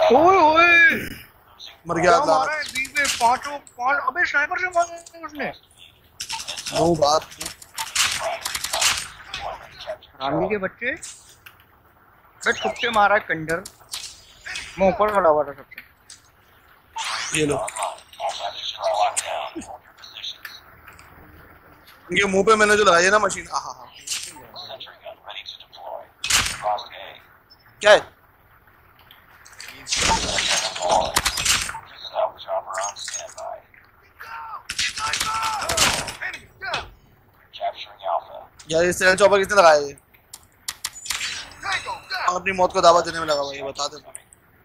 ओए ओए मर गया क्या मारा है बीच में पांच अबे स्नाइपर से मारा उसने वो बात रामी के बच्चे बे छुप के मारा है कंजर मैं ऊपर खड़ा हुआ था सबसे ये लो इनके मुंह पे मैंने जो लगाई है ना मशीन हाँ क्या है यार इस तरह चौपर किसने लगाया है अपनी मौत को दावा देने में लगा हुआ ये बता दे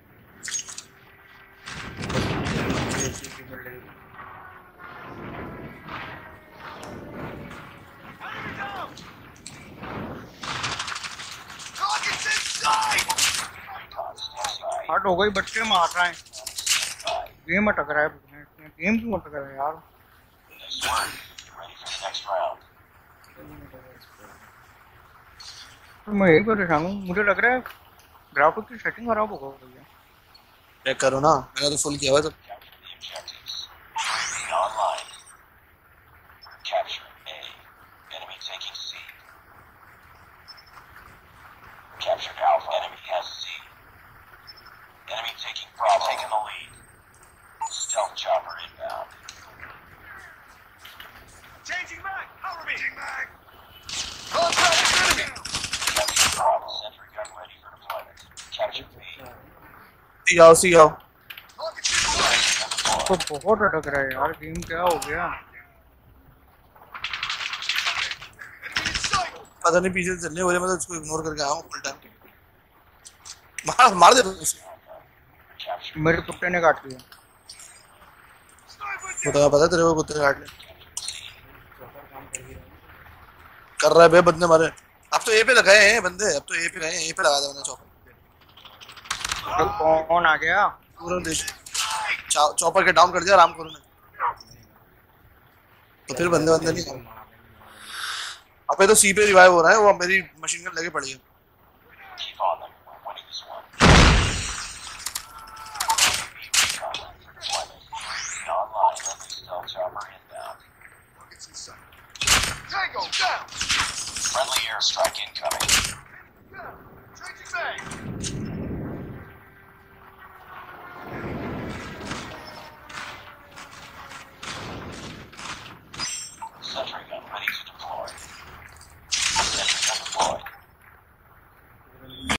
हट हो गई बच्चे मार रहा है गेम अटक रहा है गेम क्यों अटक रहा है यार तो मैं यही परेशान हूँ मुझे लग रहा है ग्राफिक की सेटिंग खराब हो गई है चेक करो ना मैंने तो फुल किया हुआ है सब Captured Alpha. Enemy has C. Enemy taking Bravo. Taking the lead. Stealth chopper inbound. Changing mag. Cover me. Changing mag. Contact enemy. Captured Bravo. Sentry gun ready for deployment. Captured B. सी आओ तो बहुत अटक रहा है यार game क्या हो गया पता नहीं पीछे चलने वाले मैं तो उसको इग्नोर करके आया हूँ फुल टाइम मार दे उसे मेरे कुत्ते ने काट लिया तो पता है तेरे को कुत्ते ने काट लिया कर रहा है बे बंदे मारे अब तो ए पे लगाए हैं बंदे अब तो ए पे गए हैं ए पे लगा दे मैंने चॉपर कौन आ गया पूरा देश चॉपर के डाउन कर दिया राम करो ने तो फिर बंदे नहीं अबे तो सी पे रिवाइव हो रहा है वो मेरी मशीन गन लगे पड़ी है Tango down. Friendly airstrike incoming.